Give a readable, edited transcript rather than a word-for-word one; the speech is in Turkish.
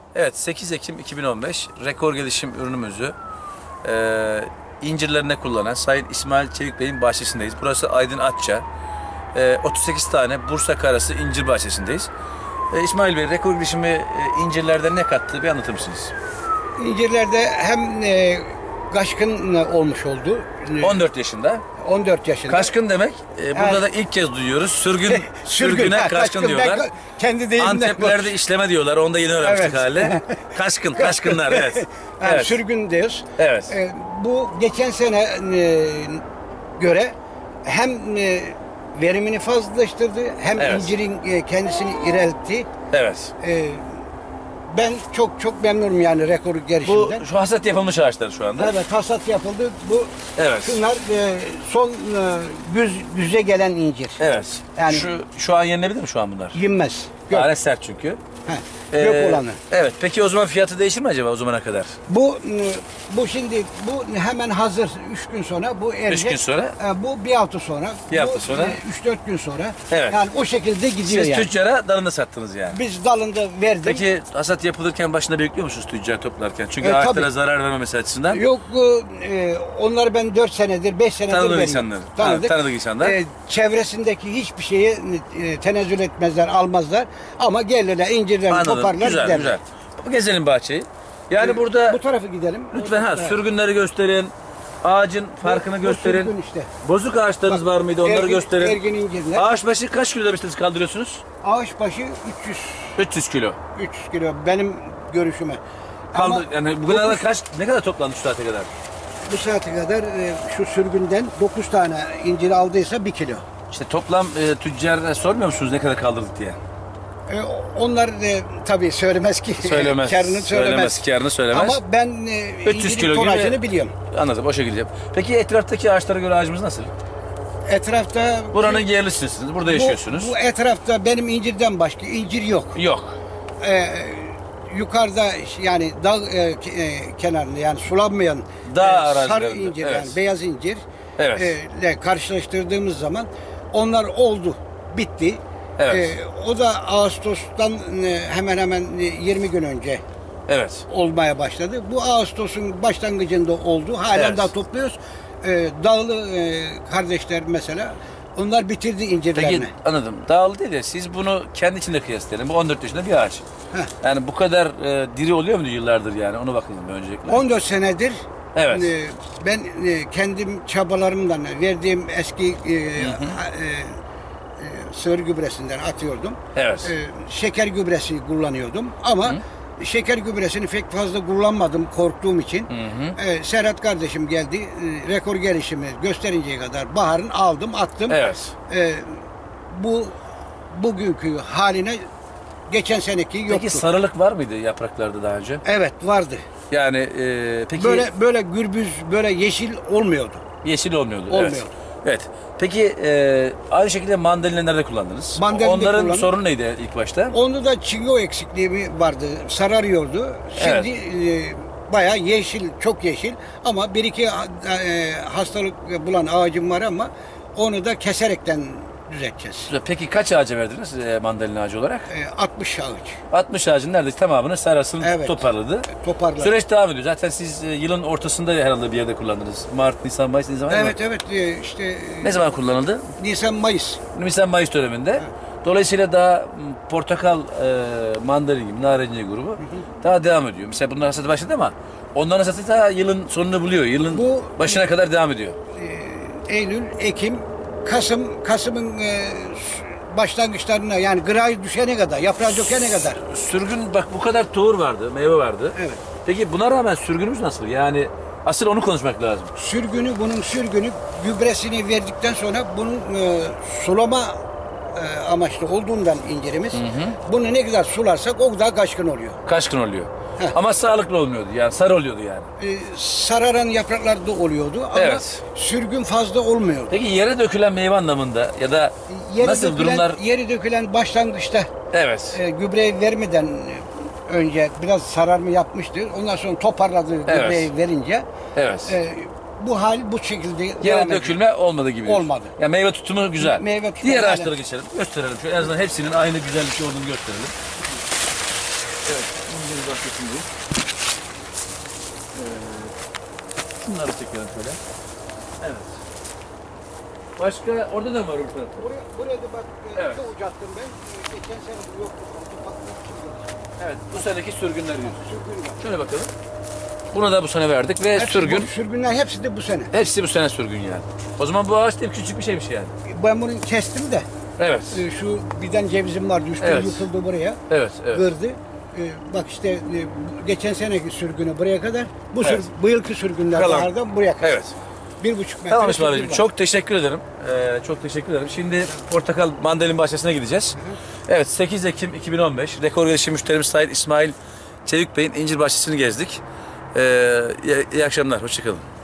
Evet, 8 Ekim 2015 rekor gelişim ürünümüzü incirlerine kullanan Sayın İsmail Çevik Bey'in bahçesindeyiz. Burası Aydın Atça. 38 tane Bursa Karası incir bahçesindeyiz. İsmail Bey, rekor gelişimi incirlerde ne kattı? Bir anlatır mısınız? İncirlerde hem kaşkın olmuş oldu. 14 yaşında. 14 yaşında. Kaşkın demek, burada Evet. da ilk kez duyuyoruz. Sürgüne kaşkın diyorlar. Ben kendi deyimden Anteplilerde işleme diyorlar. Onu da yeni öğrenmiştik Evet. hali. Kaşkınlar, evet. Yani Evet. sürgün diyoruz. Evet. Bu geçen sene göre hem verimini fazlalaştırdı hem Evet. incirin kendisini ilerletti. Evet. Ben çok memnunum yani rekor Bu gelişinden. şu hasat yapılmış ağaçlar şu anda. Evet, hasat yapıldı. Bu Evet. şunlar son güze gelen incir. Evet. Yani- Şu an yenilebilir mi şu an bunlar? Yenmez. Yok. Tane sert çünkü. Yok olanı. Evet. Peki o zaman fiyatı değişir mi acaba o zamana kadar? Bu şimdi hemen hazır 3 gün sonra bu erecek. 3 gün sonra? Bu bir hafta sonra. Bir hafta sonra? 3-4 gün sonra. Evet. Yani o şekilde gidiyor Siz yani. tüccara dalını sattınız yani. Biz dalında verdik. Peki hasat yapılırken başında bekliyor musunuz tüccar toplarken? Çünkü Tabii. ağaçlara zarar vermemesi açısından. Yok, onları ben 4 senedir 5 senedir Tanıdık veriyorum. insanlar. Tanıdık. Tanıdık insanlar. Çevresindeki hiçbir şeye tenezzül etmezler, almazlar. Ama gelirler, incirlerini Anladım. koparlar, Güzel, giderler. güzel. Gezelim bahçeyi. Yani burada Bu tarafı gidelim. lütfen Evet. sürgünleri gösterin. Ağacın farkını Bu gösterin. sürgün işte. Bozuk ağaçlarınız var mıydı? Onları gösterin. Ergin incirler. Ağaç başı kaç kilo demiştiniz kaldırıyorsunuz? Ağaç başı 300 300 kilo. kilo benim görüşüme. Ama Yani bugüne kadar ne kadar toplandı şu saate kadar? bu saate kadar şu sürgünden 9 tane incir aldıysa 1 kilo. İşte toplam tüccara sormuyor musunuz ne kadar kaldırdık diye? Onlar tabii söylemez ki. Söylemez. Karını söylemez. Karını söylemez. Ama ben 300 incirin kilo gibi- tonajını biliyorum. Anladım, o şekilde. Peki etraftaki ağaçlara göre ağacımız nasıl? Etrafta Buranın yerlisiniz, burada yaşıyorsunuz. Bu etrafta benim incirden başka incir yok. Yok. Yukarıda yani dağ kenarında yani sulanmayan Dağ sarı arazilerinde, incir evet. yani beyaz incir Evet. ile karşılaştırdığımız zaman onlar oldu, bitti. Evet. O da Ağustos'tan hemen hemen 20 gün önce Evet. olmaya başladı. Bu Ağustos'un başlangıcında oldu. Halen Evet. daha topluyoruz. Dağlı kardeşler mesela onlar bitirdi incirlerini. Peki anladım. Dağlı değil de siz bunu kendi içinde kıyaslayalım. Bu 14 yaşında bir ağaç. Heh. Yani bu kadar diri oluyor mu yıllardır yani? Ona bakalım öncelikle. 14 senedir Evet. ben kendim çabalarımdan verdiğim eski sığır gübresinden atıyordum. Evet. Şeker gübresi kullanıyordum ama şeker gübresini pek fazla kullanmadım korktuğum için. Serhat kardeşim geldi, rekor gelişimi gösterinceye kadar baharın aldım, attım. Evet. Bugünkü haline geçen seneki yoktu. Peki sarılık var mıydı yapraklarda daha önce? Evet, vardı. Yani peki Böyle gürbüz, böyle yeşil olmuyordu. yeşil olmuyordu. Olmuyordu. Evet. Evet. Peki aynı şekilde mandalina nerede kullandınız? Mandalina Onların kullandım. sorunu neydi ilk başta? Onda çinko eksikliği vardı, sararıyordu. Şimdi bayağı yeşil, çok yeşil ama bir iki hastalık bulan ağacım var ama onu da keserekten düzelteceğiz. Peki kaç ağaca verdiniz mandalina ağacı olarak? 60 ağaç 60 ağacın neredeyse tamamını sarasını Evet. toparladı. toparladı. Süreç devam ediyor. Zaten siz yılın ortasında herhalde bir yerde kullandınız. Mart, Nisan, Mayıs ne zaman? Evet, işte Ne zaman kullanıldı? Nisan, Mayıs. Nisan, Mayıs döneminde. Dolayısıyla daha portakal, mandalina gibi, narenciye grubu daha devam ediyor. Mesela bunlar hasatı başladı ama onların hasatı daha yılın sonunu buluyor. Yılın Bu- başına kadar devam ediyor. Eylül, Ekim, Kasım'ın başlangıçlarına yani gırayı düşene kadar, yaprağı dökene kadar. Sürgün bak bu kadar tohum vardı, meyve vardı. Evet. Peki buna rağmen sürgünümüz nasıl? Yani asıl onu konuşmak lazım. Bunun sürgünü gübresini verdikten sonra bunun sulama amaçlı olduğundan incirimiz. Bunu ne kadar sularsak o kadar kaçkın oluyor. Kaç gün oluyor? Heh. Ama sağlıklı olmuyordu yani sarı oluyordu yani. Sararan yapraklar da oluyordu ama Evet. sürgün fazla olmuyordu. Peki yere dökülen meyve anlamında ya da nasıl durumlar? Yeri dökülen başlangıçta Evet. gübreyi vermeden önce biraz sararma yapmıştı. Ondan sonra toparladı gübreyi verince. Evet. Bu hal bu şekilde Yere devam ediyor. dökülme olmadı gibi. diyorsun. Olmadı. Ya meyve tutumu güzel. Meyve tutumu Diğer hala- ağaçlara geçelim. Gösterelim. Şöyle en azından hepsinin aynı güzellikte olduğunu gösterelim. Evet, incir bahçesindeyiz. Şunları çekelim şöyle. Evet. Başka orada da var ortada. Buraya da bak, Evet. çok uzattım ben. Geçen sene bu yoktu. Evet, bu seneki sürgünler diyoruz. Sürgün var. Şöyle bakalım. Buna da bu sene verdik ve sürgün. Sürgünler hepsi de bu sene. Hepsi bu sene sürgün yani. O zaman bu ağaç da küçük bir şeymiş yani. Ben bunu kestim de. Evet. Şu birden cevizim vardı. Üstüne Evet. yıkıldı buraya. Evet, evet. Kırdı. Bak işte geçen seneki sürgünü buraya kadar. Bu Evet. bu yılki sürgünler Kalan. bahardan buraya kadar. Evet. 1,5 metre. Tamam İsmail sürgün Beyciğim, var. çok teşekkür ederim. Çok teşekkür ederim. Şimdi portakal mandalin bahçesine gideceğiz. Evet, 8 Ekim 2015. Rekor gelişim müşterimiz Sayın İsmail Çevik Bey'in incir bahçesini gezdik. İyi akşamlar, hoşçakalın.